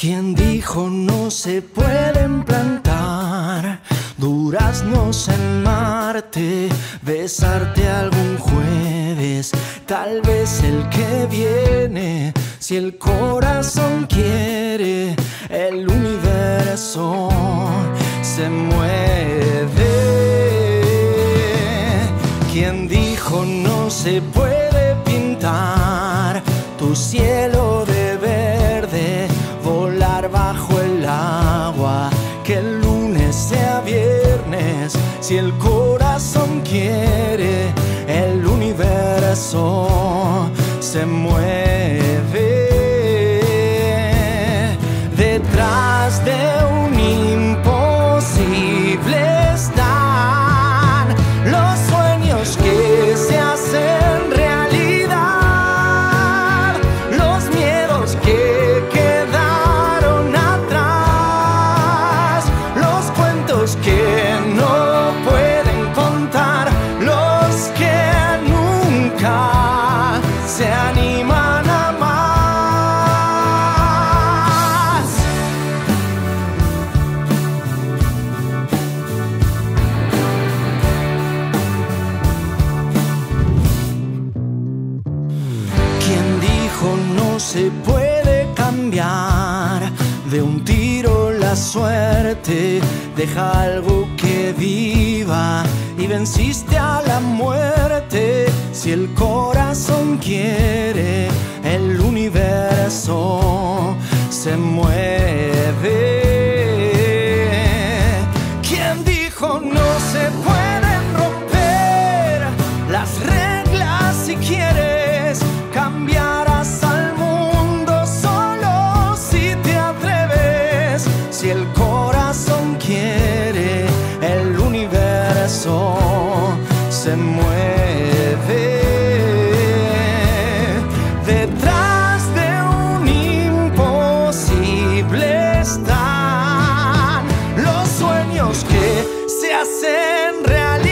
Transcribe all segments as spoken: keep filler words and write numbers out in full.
¿Quién dijo no se pueden plantar duraznos en Marte? Besarte algún jueves, tal vez el que viene. Si el corazón quiere, el universo se mueve. ¿Quién dijo no se puede pintar tu cielo de verde? Volar bajo el agua, que el lunes sea viernes. Si el corazón quiere, el universo se mueve. Detrás de un imposible están los sueños que se hacen realidad, los miedos que quedaron atrás, los cuentos que no pueden contar, los que nunca se animan a más. ¿Quién dijo no se puede cambiar de un tiro la suerte? Deja algo que viva y venciste a la muerte. Si el corazón quiere, el universo se mueve. ¿Quién dijo no se pueden romper las reglas? Si quieres cambiarás al mundo solo si te atreves. Si el corazón quiere, el universo se mueve. Detrás de un imposible están los sueños que se hacen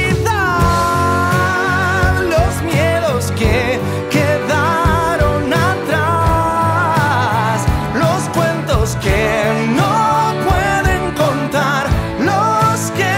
realidad, los miedos que quedaron atrás, los cuentos que no pueden contar, los que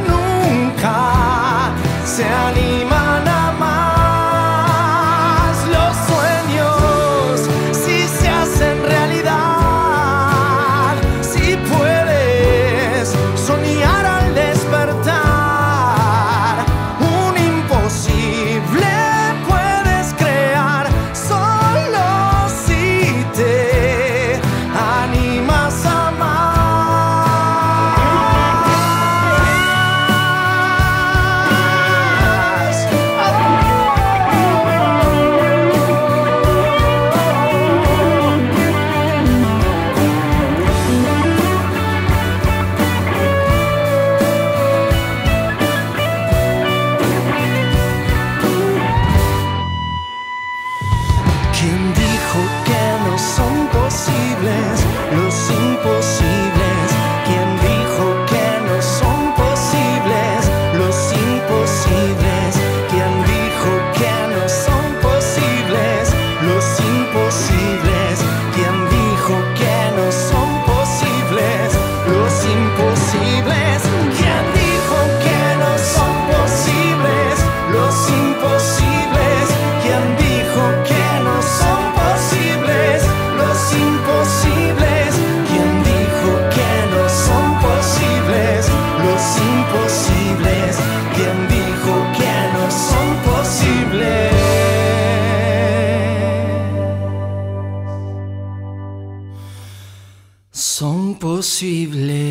nunca se animan a más. Los sueños si se hacen realidad, si puedes soñar al despertar, un imposible puedes crear solo si te animas a más. ¿Quién dijo que no son posibles los imposibles? ¿Quién dijo que no son posibles los imposibles? ¿Quién dijo que no son posibles los imposibles? ¿Quién dijo que no son posibles los imposibles? ¿Quién dijo que no son posibles los imposibles? ¿Quién dijo que no son posibles los imposibles? ¿Quién dijo que no son posibles los imposibles? ¿Quién dijo que no son posibles? Son posibles.